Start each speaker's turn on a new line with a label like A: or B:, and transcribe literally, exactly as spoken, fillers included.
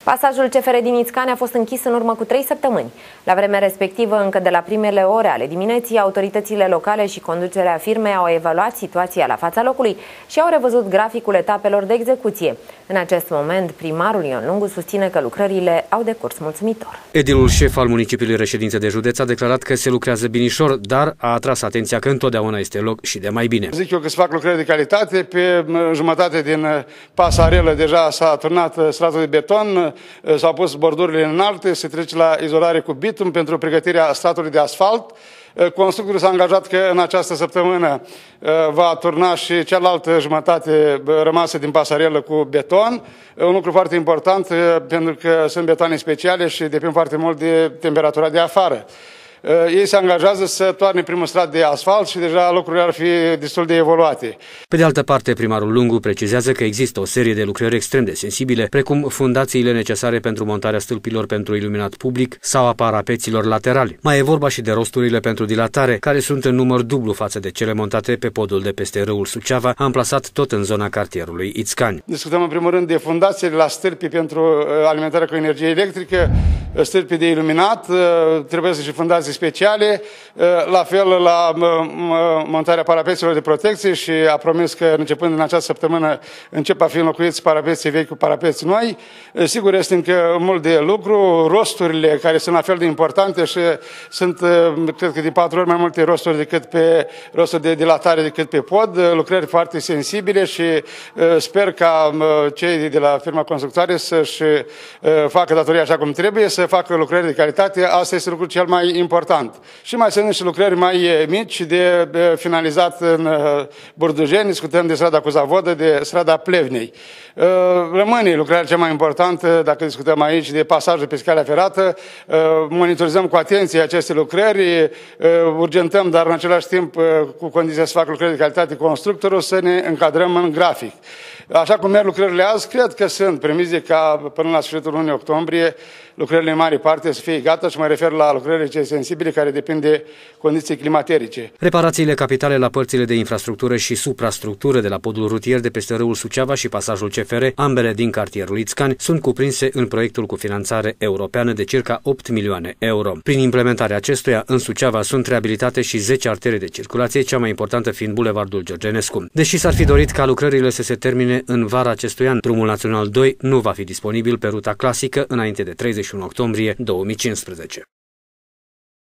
A: Pasajul C F R din Ițcani a fost închis în urmă cu trei săptămâni. La vremea respectivă, încă de la primele ore ale dimineții, autoritățile locale și conducerea firmei au evaluat situația la fața locului și au revăzut graficul etapelor de execuție. În acest moment, primarul Ion Lungu susține că lucrările au decurs mulțumitor.
B: Edilul șef al municipiului Reședință de Județ a declarat că se lucrează binișor, dar a atras atenția că întotdeauna este loc și de mai bine.
C: Zic eu că se fac lucrări de calitate. Pe jumătate din pasarelă deja s-a turnat stratul de beton, s-au pus bordurile înalte, se trece la izolare cu bitum pentru pregătirea stratului de asfalt. Constructorul s-a angajat că în această săptămână va turna și cealaltă jumătate rămasă din pasarelă cu beton. Un lucru foarte important pentru că sunt betoane speciale și depind foarte mult de temperatura de afară. Ei se angajează să toarne primul strat de asfalt și deja lucrurile ar fi destul de evoluate.
B: Pe de altă parte, primarul Lungu precizează că există o serie de lucrări extrem de sensibile, precum fundațiile necesare pentru montarea stâlpilor pentru iluminat public sau a parapeților laterali. Mai e vorba și de rosturile pentru dilatare, care sunt în număr dublu față de cele montate pe podul de peste râul Suceava, amplasat tot în zona cartierului Ițcani.
C: Discutăm în primul rând de fundațiile la stâlpi pentru alimentarea cu energie electrică, stâlpi de iluminat, trebuie să și fundații speciale, la fel la montarea parapeților de protecție și a promis că începând în această săptămână încep a fi înlocuiți parapeții vechi cu parapeți noi. Sigur, este încă mult de lucru, rosturile care sunt la fel de importante și sunt, cred că de patru ori mai multe rosturi decât pe rosturi de dilatare decât pe pod, lucrări foarte sensibile și sper ca cei de la firma constructoare să-și facă datoria așa cum trebuie, să facă lucrări de calitate. Asta este lucrul cel mai important. Și mai sunt și lucrări mai mici de finalizat în Burdujeni, discutăm de strada cu Zavodă, de strada Plevnei. Rămâne lucrarea cea mai importantă, dacă discutăm aici, de pasajul pe calea ferată. Monitorizăm cu atenție aceste lucrări, urgentăm, dar în același timp, cu condiția să facă lucrări de calitate constructorul, să ne încadrăm în grafic. Așa cum merg lucrările azi, cred că sunt premize ca până la sfârșitul lunii octombrie lucrările în mare parte să fie gata și mă refer la lucrările cele sensibile care depind de condiții climaterice.
B: Reparațiile capitale la părțile de infrastructură și suprastructură de la podul rutier de peste râul Suceava și pasajul C F R, ambele din cartierul Ițcani, sunt cuprinse în proiectul cu finanțare europeană de circa opt milioane euro. Prin implementarea acestuia, în Suceava sunt reabilitate și zece artere de circulație, cea mai importantă fiind Bulevardul Georgenescu. Deși s-ar fi dorit ca lucrările să se termine în vara acestui an, drumul național doi nu va fi disponibil pe ruta clasică înainte de treizeci și unu octombrie două mii cincisprezece.